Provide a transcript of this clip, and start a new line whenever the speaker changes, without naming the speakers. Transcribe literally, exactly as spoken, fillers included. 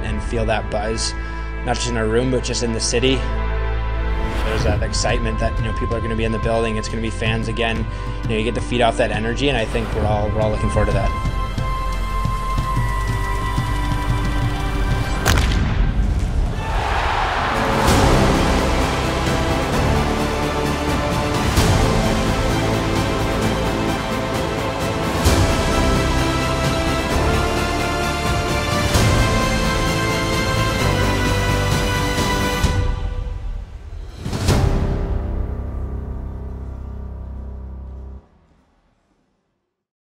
and feel that buzz, not just in our room, but just in the city. There's that excitement that, you know, people are going to be in the building. It's going to be fans again. You know, you get to feed off that energy, and I think we're all we're all looking forward to that.